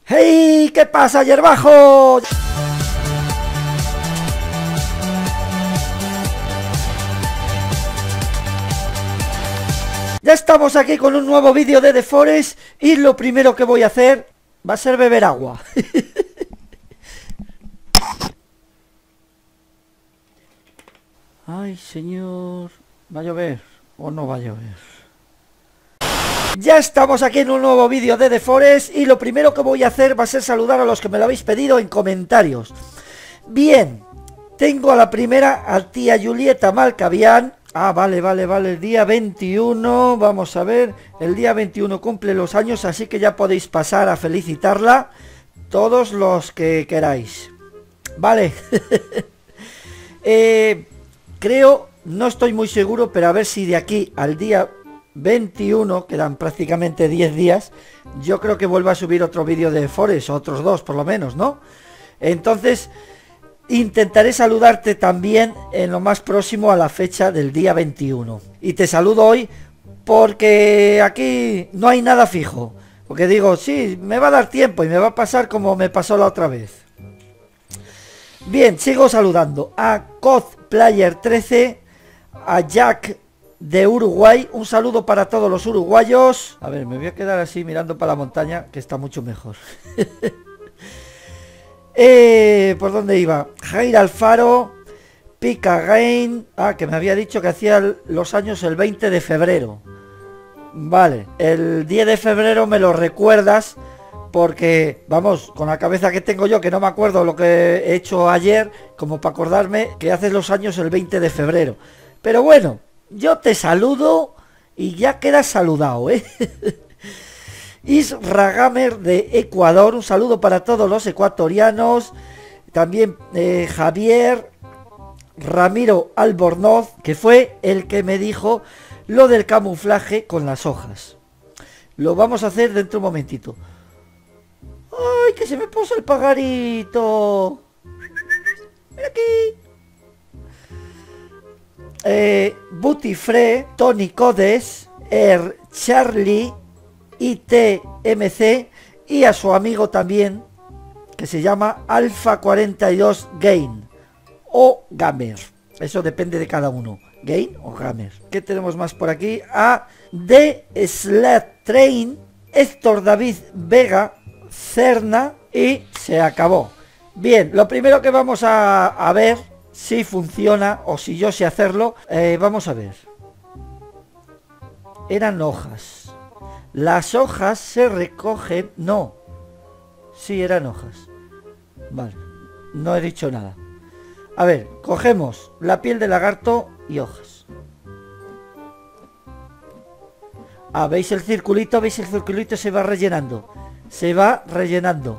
¡Hey! ¿Qué pasa, hierbajo? Ya estamos aquí con un nuevo vídeo de The Forest y lo primero que voy a hacer va a ser beber agua. Ay, señor, ¿va a llover o no va a llover? Ya estamos aquí en un nuevo vídeo de The Forest y lo primero que voy a hacer va a ser saludar a los que me lo habéis pedido en comentarios. Bien, tengo a la primera, a tía Julieta Malcavian. Ah, vale, el día 21, vamos a ver, el día 21 cumple los años, así que ya podéis pasar a felicitarla todos los que queráis. Vale. Creo, no estoy muy seguro, pero a ver si de aquí al día 21, quedan prácticamente 10 días, yo creo que vuelvo a subir otro vídeo de Forest, otros dos por lo menos, ¿no? Entonces, intentaré saludarte también en lo más próximo a la fecha del día 21. Y te saludo hoy porque aquí no hay nada fijo. Porque digo, sí, me va a dar tiempo y me va a pasar como me pasó la otra vez. Bien, sigo saludando a Cosplayer13, a Jack de Uruguay, un saludo para todos los uruguayos. A ver, me voy a quedar así mirando para la montaña, que está mucho mejor. ¿Por dónde iba? Jair Alfaro, Pica Gain, que me había dicho que hacía los años el 20 de febrero. Vale, el 10 de febrero me lo recuerdas, porque, vamos, con la cabeza que tengo yo, que no me acuerdo lo que he hecho ayer, como para acordarme que haces los años el 20 de febrero. Pero bueno, yo te saludo y ya quedas saludado, ¿eh? Isragamer de Ecuador, un saludo para todos los ecuatorianos. También Javier Ramiro Albornoz, que fue el que me dijo lo del camuflaje con las hojas. Lo vamos a hacer dentro de un momentito. ¡Ay, que se me puso el pajarito! ¡Mira aquí! Butifre, Tony Codes, Charlie, ITMC y a su amigo también, que se llama Alpha 42 Gain o Gamer. Eso depende de cada uno. Gain o Gamer. ¿Qué tenemos más por aquí? A The Slat Train, Héctor David Vega, Cerna y se acabó. Bien, lo primero que vamos a ver si funciona o si yo sé hacerlo. Vamos a ver. Eran hojas. Las hojas se recogen. No. Sí, eran hojas. Vale. No he dicho nada. A ver, cogemos la piel de lagarto y hojas. ¿Veis el circulito? ¿Veis el circulito? Se va rellenando. Se va rellenando.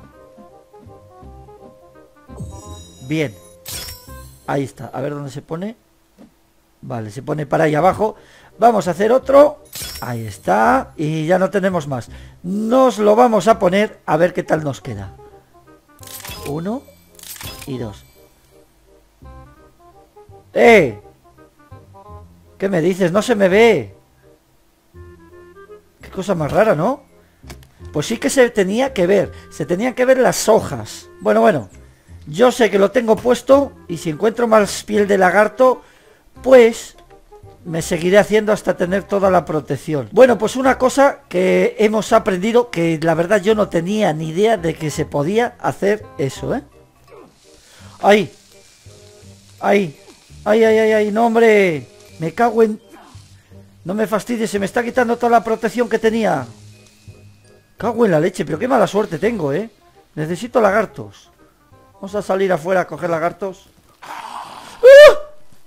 Bien. Ahí está. A ver dónde se pone. Vale, se pone para ahí abajo. Vamos a hacer otro. Ahí está. Y ya no tenemos más. Nos lo vamos a poner a ver qué tal nos queda. 1 y 2. ¿Qué me dices? No se me ve. Qué cosa más rara, ¿no? Pues sí que se tenía que ver. Se tenían que ver las hojas. Bueno. Yo sé que lo tengo puesto. Y si encuentro más piel de lagarto, pues me seguiré haciendo hasta tener toda la protección. Bueno, pues una cosa que hemos aprendido, que la verdad yo no tenía ni idea de que se podía hacer eso, ¿eh? ¡Ay! ¡Ay! ¡Ay! ¡No, hombre! Me cago en... No me fastidies, se me está quitando toda la protección que tenía. Cago en la leche, pero qué mala suerte tengo, ¿eh? Necesito lagartos. Vamos a salir afuera a coger lagartos. ¡Ah!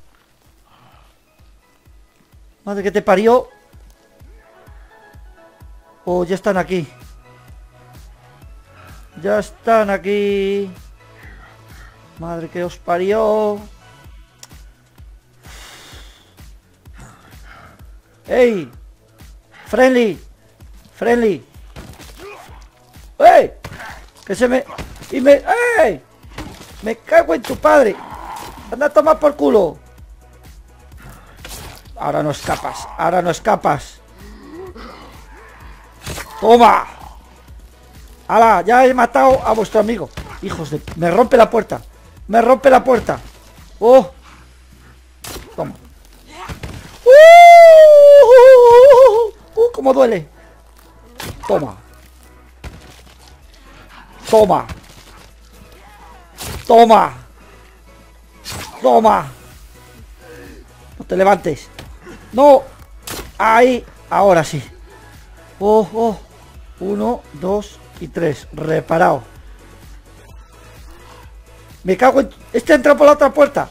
Madre que te parió. Oh, ya están aquí. Ya están aquí. Madre que os parió. ¡Ey! ¡Friendly! ¡Friendly! ¡Ey! Que se me... Y me... ¡Ey! Me cago en tu padre. Anda a tomar por culo. Ahora no escapas. Ahora no escapas. ¡Toma! ¡Hala! Ya he matado a vuestro amigo. Hijos de... Me rompe la puerta. Me rompe la puerta. ¡Oh! Toma. ¡Cómo duele! Toma. Toma. Toma. Toma. No te levantes. No. Ahí. Ahora sí. Oh, oh. 1, 2 y 3. Reparado. Me cago en... Este entra por la otra puerta.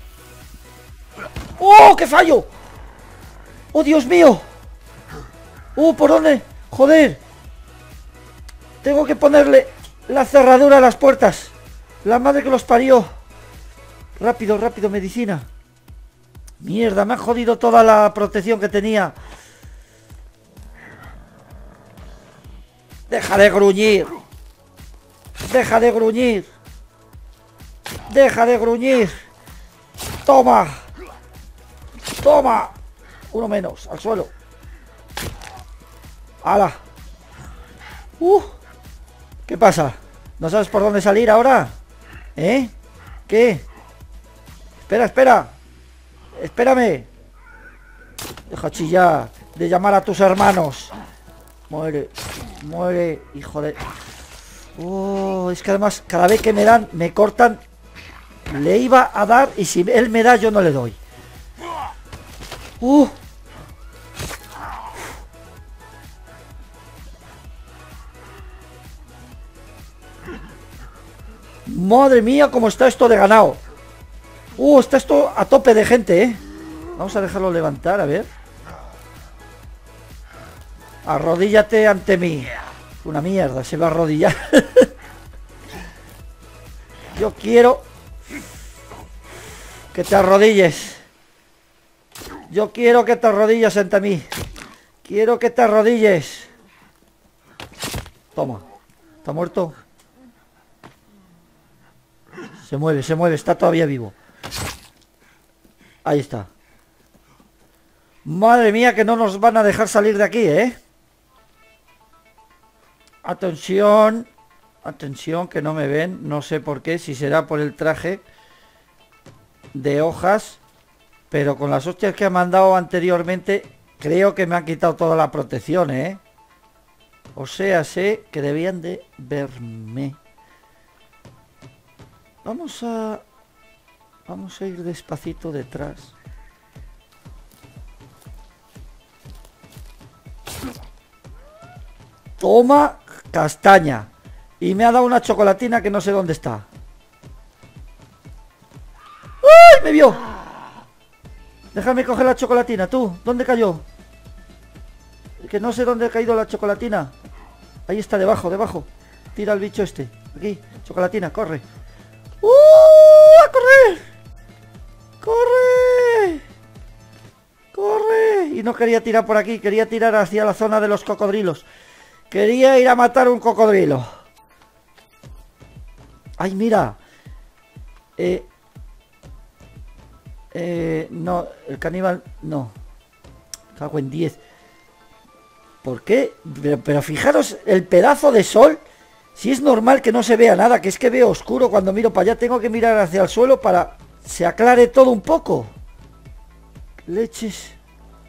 ¡Oh, qué fallo! ¡Oh, Dios mío! ¡Oh, ¿por dónde? ¡Joder! Tengo que ponerle la cerradura a las puertas. La madre que los parió. Rápido, rápido, medicina. Mierda, me ha jodido toda la protección que tenía. Deja de gruñir. Deja de gruñir. Deja de gruñir. Toma. Toma. Uno menos, al suelo. ¡Hala! ¿Qué pasa? ¿No sabes por dónde salir ahora? ¿Eh? ¿Qué? Espera, espera. Espérame. Deja chillar de llamar a tus hermanos. Muere. Muere, hijo de... Oh, es que además cada vez que me dan, me cortan. Le iba a dar y si él me da, yo no le doy. Madre mía, cómo está esto de ganado. Está esto a tope de gente, ¿eh? Vamos a dejarlo levantar, a ver. Arrodíllate ante mí. Una mierda, se va a arrodillar. Yo quiero que te arrodilles. Yo quiero que te arrodilles ante mí. Quiero que te arrodilles. Toma. ¿Está muerto? Se mueve, está todavía vivo. Ahí está. Madre mía, que no nos van a dejar salir de aquí, ¿eh? Atención. Atención, que no me ven. No sé por qué, si será por el traje de hojas. Pero con las hostias que han mandado anteriormente, creo que me han quitado toda la protección, ¿eh? O sea, sé que debían de verme. Vamos a ir despacito detrás. Toma castaña. Y me ha dado una chocolatina que no sé dónde está. ¡Ay! Me vio. Déjame coger la chocolatina, tú. ¿Dónde cayó? Que no sé dónde ha caído la chocolatina. Ahí está, debajo, debajo. Tira al bicho este. Aquí, chocolatina, corre. ¡A correr! ¡Corre! ¡Corre! Y no quería tirar por aquí, quería tirar hacia la zona de los cocodrilos. Quería ir a matar un cocodrilo. ¡Ay, mira! No, el caníbal... No. Cago en 10. ¿Por qué? Pero fijaros el pedazo de sol. Si es normal que no se vea nada, que es que veo oscuro cuando miro para allá. Tengo que mirar hacia el suelo para se aclare todo un poco. Leches.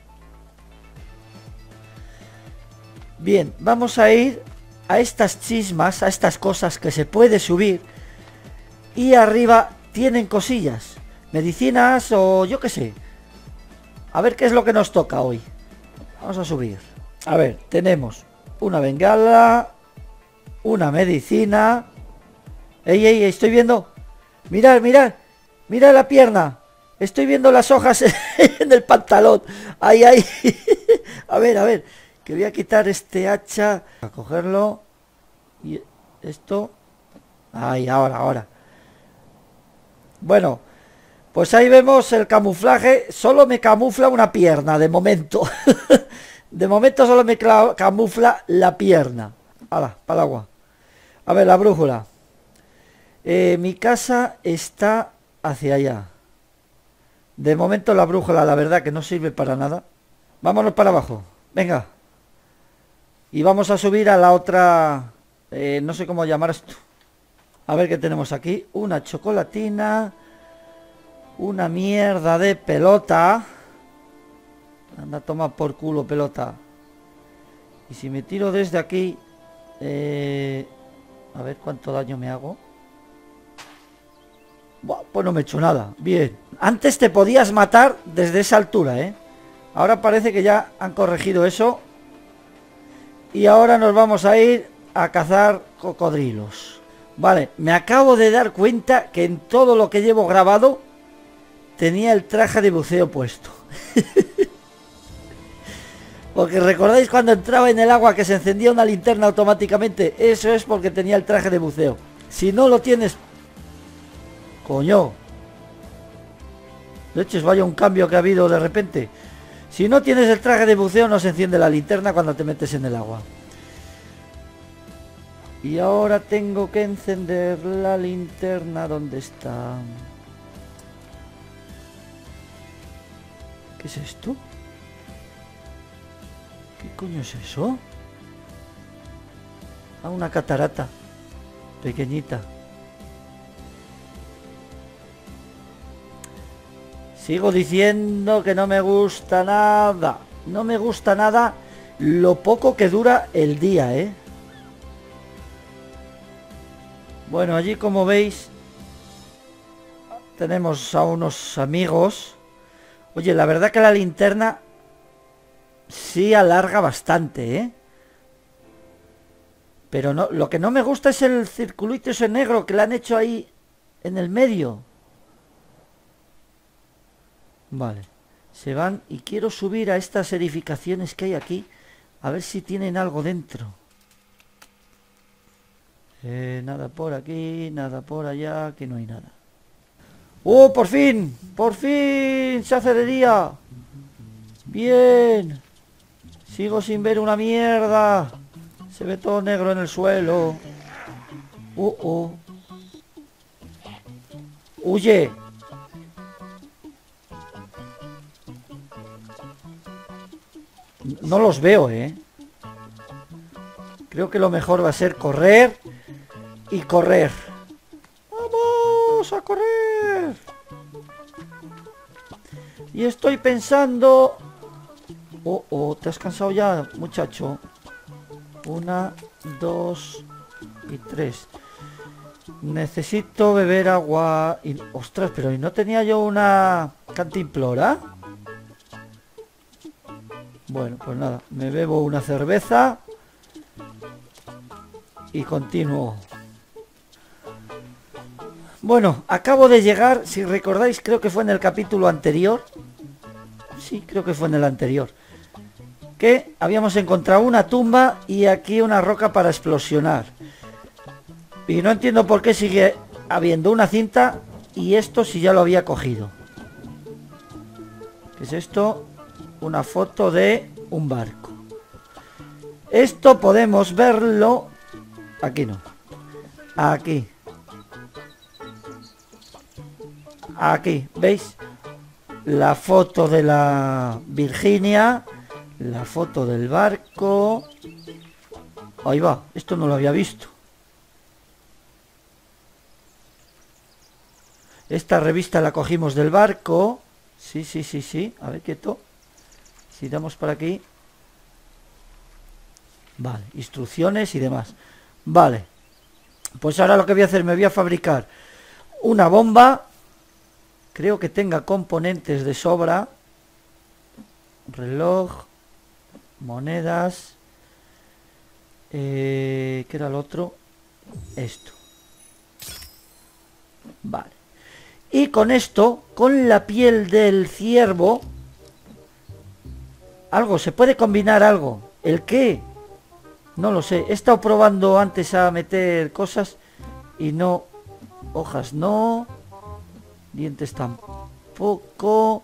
Bien, vamos a ir a estas chismas, a estas cosas que se puede subir. Y arriba tienen cosillas. Medicinas o yo qué sé. A ver qué es lo que nos toca hoy. Vamos a subir. A ver, tenemos una bengala, una medicina. ¡Ey, ey! Estoy viendo. Mirad, mirad. Mirad la pierna. Estoy viendo las hojas en el pantalón. ¡Ay, ay! A ver. Que voy a quitar este hacha. A cogerlo. Y esto. ¡Ay, ahora! Bueno. Pues ahí vemos el camuflaje. Solo me camufla una pierna de momento. De momento solo me camufla la pierna. Hala, para el agua. A ver, la brújula. Mi casa está hacia allá. De momento la brújula, la verdad que no sirve para nada. Vámonos para abajo. Venga. Y vamos a subir a la otra No sé cómo llamar esto. A ver qué tenemos aquí. Una chocolatina. Una mierda de pelota. Anda, toma por culo, pelota. Y si me tiro desde aquí... a ver cuánto daño me hago. Buah, pues no me he hecho nada. Bien. Antes te podías matar desde esa altura, ¿eh? Ahora parece que ya han corregido eso. Y ahora nos vamos a ir a cazar cocodrilos. Vale, me acabo de dar cuenta que en todo lo que llevo grabado tenía el traje de buceo puesto. Porque recordáis cuando entraba en el agua que se encendía una linterna automáticamente. Eso es porque tenía el traje de buceo. Si no lo tienes... Coño. Leches, vaya un cambio que ha habido de repente. Si no tienes el traje de buceo no se enciende la linterna cuando te metes en el agua. Y ahora tengo que encender la linterna. ¿Dónde está? ¿Qué es esto? ¿Qué coño es eso? Ah, una catarata pequeñita. Sigo diciendo que no me gusta nada. No me gusta nada lo poco que dura el día, ¿eh? Bueno, allí como veis tenemos a unos amigos. Oye, la verdad que la linterna sí alarga bastante, ¿eh? Pero no, lo que no me gusta es el circulito ese negro que le han hecho ahí en el medio. Vale, se van y quiero subir a estas edificaciones que hay aquí. A ver si tienen algo dentro. Nada por aquí, nada por allá, aquí no hay nada. ¡Oh, por fin! ¡Por fin! ¡Se hace de día! ¡Bien! Sigo sin ver una mierda. Se ve todo negro en el suelo. ¡Oh! ¡Huye! No los veo, ¿eh? Creo que lo mejor va a ser correr y correr. ¡Vamos a correr! Y estoy pensando... Oh, ¿te has cansado ya, muchacho? 1, 2 y 3. Necesito beber agua. Y... ostras, pero ¿y no tenía yo una cantimplora? Bueno, pues nada, me bebo una cerveza y continúo. Bueno, acabo de llegar, si recordáis, creo que fue en el capítulo anterior. Sí, creo que fue en el anterior. Que habíamos encontrado una tumba y aquí una roca para explosionar. Y no entiendo por qué sigue habiendo una cinta y esto si ya lo había cogido. ¿Qué es esto? Una foto de un barco. Esto podemos verlo... aquí no. Aquí. Aquí, ¿veis? La foto de la Virginia. La foto del barco. Ahí va, esto no lo había visto. Esta revista la cogimos del barco. Sí. A ver, quieto. Si damos por aquí. Vale, instrucciones y demás. Vale. Pues ahora lo que voy a hacer, me voy a fabricar una bomba. Creo que tenga componentes de sobra. Reloj. Monedas. ¿Qué era el otro? Esto. Vale. Y con esto, con la piel del ciervo... algo, se puede combinar algo. ¿El qué? No lo sé. He estado probando antes a meter cosas y no. Hojas no. Dientes tampoco.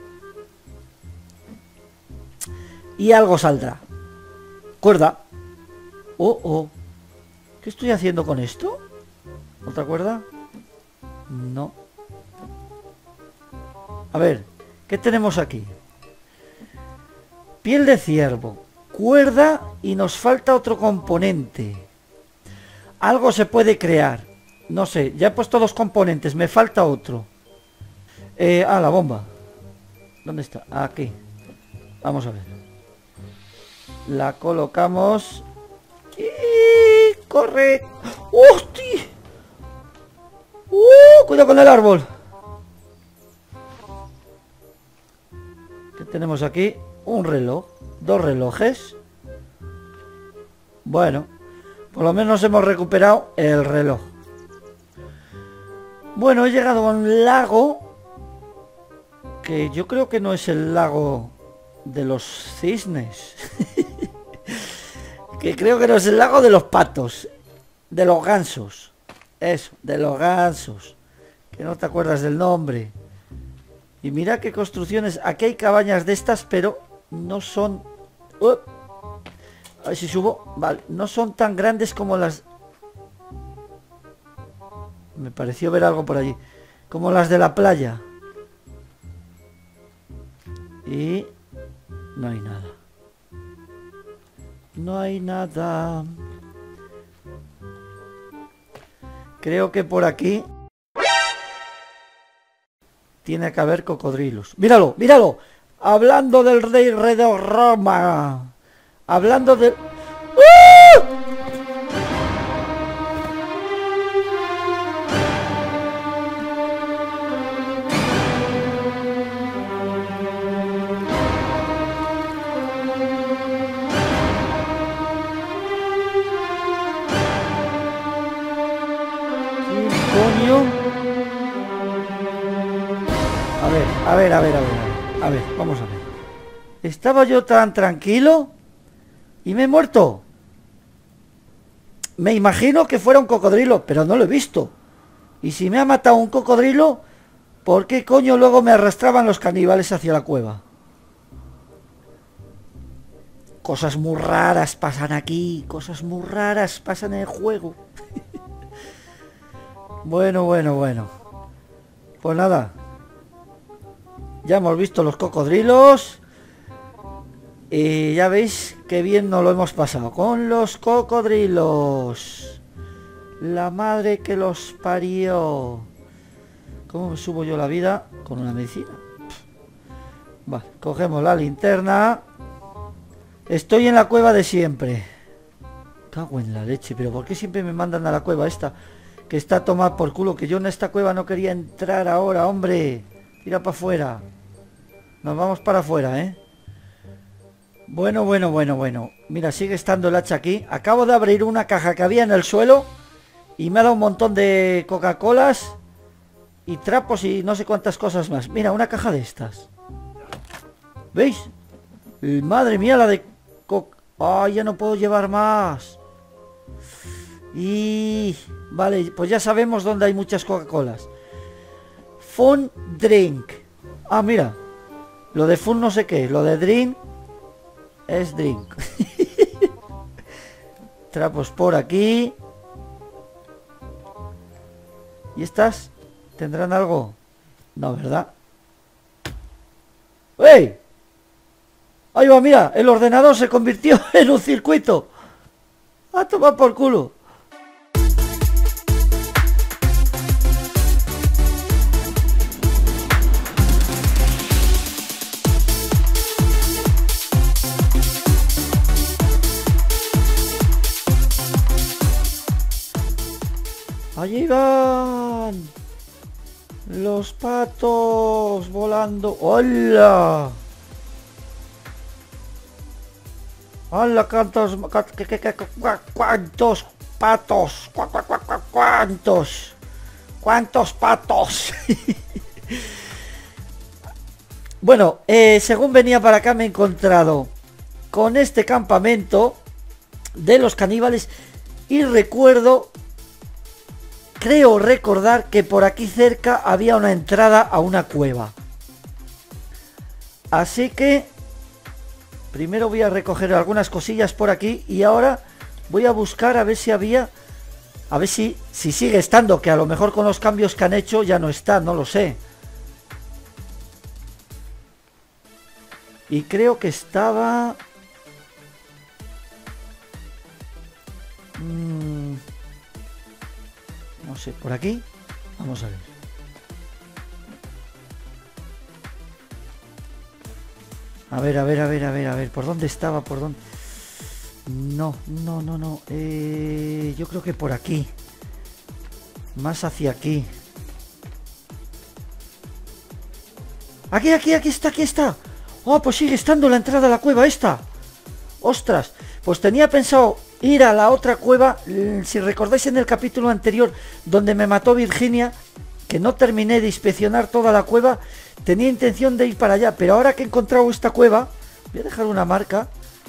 Y algo saldrá. Cuerda. Oh. ¿Qué estoy haciendo con esto? ¿Otra cuerda? No. A ver, ¿qué tenemos aquí? Piel de ciervo, cuerda y nos falta otro componente. Algo se puede crear. No sé, ya he puesto 2 componentes, me falta otro. La bomba. ¿Dónde está? Aquí. Vamos a ver. La colocamos. ¡Y corre! ¡Hostia! Cuidado con el árbol. ¿Qué tenemos aquí? Un reloj. 2 relojes. Bueno, por lo menos hemos recuperado el reloj. Bueno, he llegado a un lago que yo creo que no es el lago de los cisnes. Que creo que no es el lago de los patos, de los gansos. Eso, de los gansos. Que no te acuerdas del nombre. Y mira qué construcciones. Aquí hay cabañas de estas, pero no son... A ver si subo. Vale, no son tan grandes como las... Me pareció ver algo por allí. Como las de la playa. Y... no hay nada. No hay nada. Creo que por aquí tiene que haber cocodrilos. ¡Míralo! ¡Míralo! Hablando del rey de Roma. Hablando de... ¡Ah! Coño. A ver, vamos a ver. Estaba yo tan tranquilo y me he muerto. Me imagino que fuera un cocodrilo, pero no lo he visto. Y si me ha matado un cocodrilo, ¿por qué coño luego me arrastraban los caníbales hacia la cueva? Cosas muy raras pasan aquí, cosas muy raras pasan en el juego. Bueno. Pues nada. Ya hemos visto los cocodrilos. Y ya veis qué bien nos lo hemos pasado con los cocodrilos. La madre que los parió. ¿Cómo me subo yo la vida? Con una medicina. Vale, cogemos la linterna. Estoy en la cueva de siempre. Cago en la leche, pero ¿por qué siempre me mandan a la cueva esta? Que está a tomar por culo, que yo en esta cueva no quería entrar ahora, hombre. Tira para afuera. Nos vamos para afuera, ¿eh? Bueno. Mira, sigue estando el hacha aquí. Acabo de abrir una caja que había en el suelo y me ha dado un montón de Coca-Colas y trapos y no sé cuántas cosas más. Mira, una caja de estas. ¿Veis? Madre mía, la de Coca... ¡Ay, ya no puedo llevar más! Y... Vale, pues ya sabemos dónde hay muchas Coca-Colas. Fun drink. Ah, mira. Lo de fun no sé qué. Lo de drink es drink. Trapos por aquí. ¿Y estas? ¿Tendrán algo? No, ¿verdad? ¡Ey! Ahí va, mira. El ordenador se convirtió en un circuito. A tomar por culo. Allí van los patos volando. ¡Hola! ¡Hola! ¿Cuántos patos? ¿Cuántos patos? Bueno, según venía para acá me he encontrado con este campamento de los caníbales y recuerdo... Creo recordar que por aquí cerca había una entrada a una cueva. Así que primero voy a recoger algunas cosillas por aquí y ahora voy a buscar a ver si había... A ver si sigue estando, que a lo mejor con los cambios que han hecho ya no está, no lo sé. Y creo que estaba... No sé, por aquí. Vamos a ver. A ver, a ver, a ver, a ver, a ver. ¿Por dónde estaba? ¿Por dónde? No, no, no, no. Yo creo que por aquí. Más hacia aquí. Aquí, aquí, aquí está, aquí está. Oh, pues sigue estando la entrada a la cueva esta. Ostras, pues tenía pensado ir a la otra cueva. Si recordáis en el capítulo anterior donde me mató Virginia, que no terminé de inspeccionar toda la cueva, tenía intención de ir para allá, pero ahora que he encontrado esta cueva, voy a dejar una marca.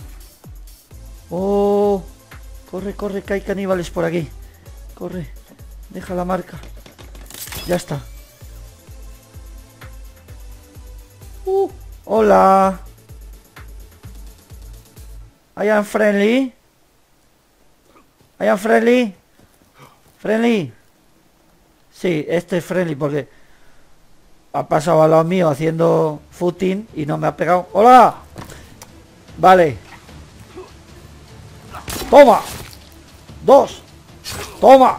Oh, corre, corre, que hay caníbales por aquí. Corre, deja la marca. Ya está. Hola. I am friendly. I am friendly. Friendly. Sí, este es friendly porque ha pasado al lado mío haciendo footing y no me ha pegado. ¡Hola! Vale. Toma. 2. Toma.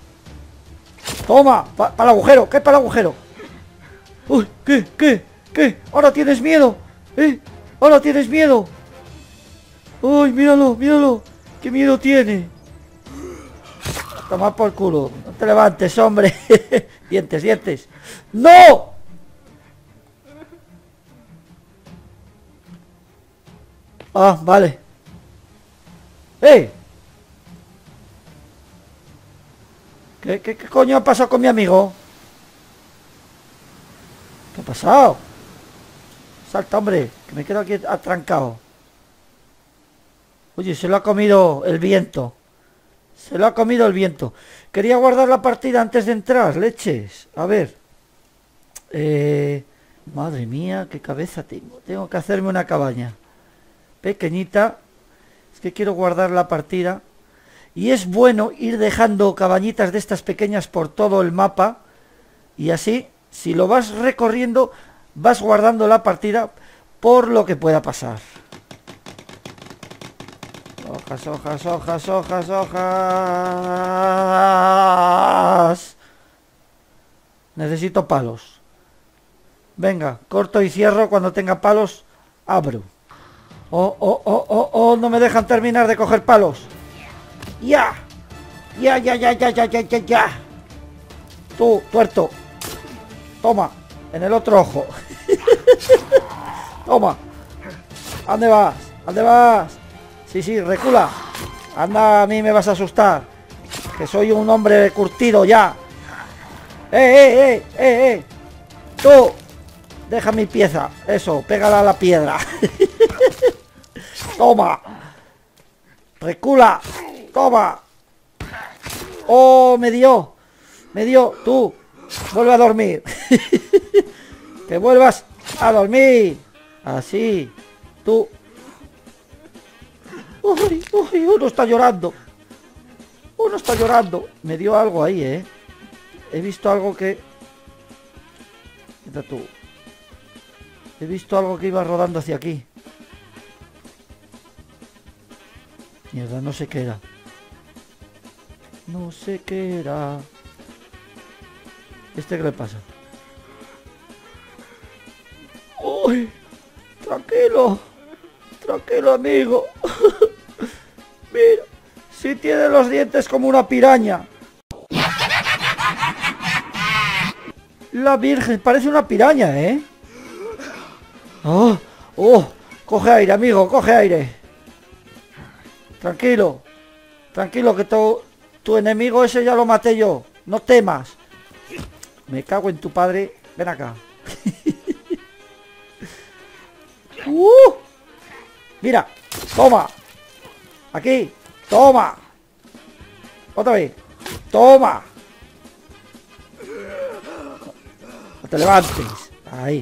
Toma. Para el agujero. ¿Qué es para el agujero? Uy, ¿qué? ¿Qué? ¿Qué? ¿Ahora tienes miedo? ¿Ahora tienes miedo? Uy, míralo, míralo. ¿Qué miedo tiene? Toma por culo. No te levantes, hombre. Dientes, dientes. ¡No! Ah, vale. ¡Eh! ¿Qué coño ha pasado con mi amigo? ¿Qué ha pasado? Salta, hombre, que me quedo aquí atrancado. Oye, se lo ha comido el viento. Se lo ha comido el viento. Quería guardar la partida antes de entrar, leches. A ver. Madre mía, qué cabeza tengo. Tengo que hacerme una cabaña pequeñita. Es que quiero guardar la partida. Y es bueno ir dejando cabañitas de estas pequeñas por todo el mapa. Y así, si lo vas recorriendo, vas guardando la partida por lo que pueda pasar. Hojas, hojas, hojas, hojas, hojas. Necesito palos. Venga, corto y cierro. Cuando tenga palos, abro. Oh, oh, oh, oh, oh, no me dejan terminar de coger palos. Ya. Ya, ya, ya, ya, ya, ya, ya, ya. Tú, tuerto. Toma, en el otro ojo. Toma. ¿A dónde vas? ¿A dónde vas? Sí, sí, recula. Anda, a mí me vas a asustar. Que soy un hombre curtido ya. Tú. Deja mi pieza. Eso, pégala a la piedra. Toma. Recula. Toma. Oh, me dio. Me dio. Tú. Vuelve a dormir. Que vuelvas a dormir. Así. Tú. Uy, uy, uno está llorando. Uno está llorando. Me dio algo ahí, He visto algo que... Mira tú. He visto algo que iba rodando hacia aquí. Mierda, no sé qué era. No sé qué era. ¿Este qué le pasa? ¡Uy! Tranquilo. Tranquilo, amigo. Mira, si tiene los dientes como una piraña. La Virgen, parece una piraña, Oh, oh, coge aire, amigo, coge aire. Tranquilo. Tranquilo, que tu enemigo ese ya lo maté yo. No temas. Me cago en tu padre. Ven acá. Mira, toma. Aquí, toma. Otra vez. Toma. No te levantes. Ahí.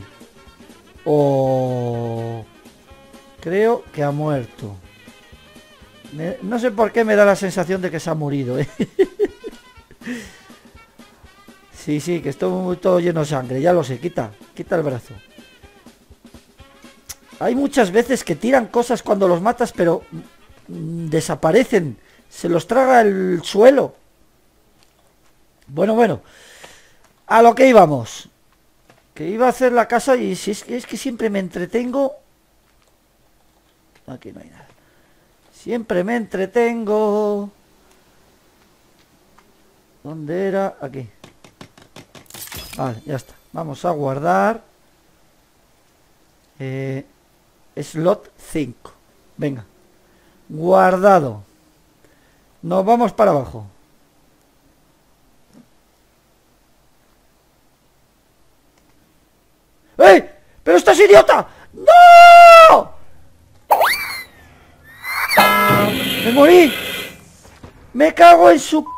Oh. Creo que ha muerto. No sé por qué me da la sensación de que se ha morido, Sí, sí, que estoy todo lleno de sangre. Ya lo sé, quita el brazo. Hay muchas veces que tiran cosas cuando los matas, pero desaparecen. Se los traga el suelo. Bueno. A lo que íbamos. Que iba a hacer la casa y si es que siempre me entretengo. Aquí no hay nada. Siempre me entretengo. ¿Dónde era? Aquí. Vale, ya está. Vamos a guardar. Slot 5. Venga. Guardado. Nos vamos para abajo. ¡Ey! ¡Pero estás idiota! ¡No! ¡Me morí! ¡Me cago en su...